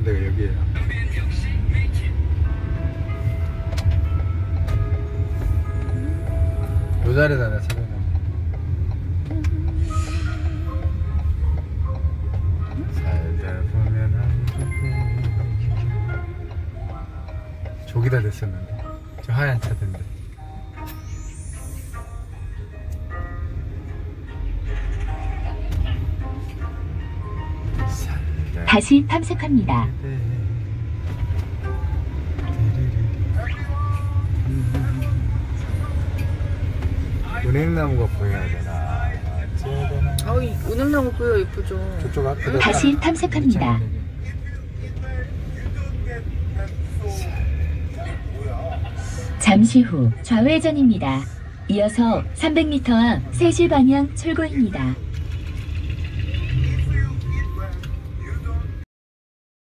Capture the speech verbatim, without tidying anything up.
가는 데가 여기에요. 요 자리에다 내가 차려놔. 살다 보면 한국에 저기다 댔었는데 저 하얀 차던데. 다시 탐색합니다. 은행나무가 보여야 되나? 어찌해야 되나? 아우, 이 은행나무 보여 예쁘죠. 저쪽 앞에 다시 탐색합니다. 잠시 후 좌회전입니다. 이어서 삼백 미터 앞 세실 방향 출구입니다.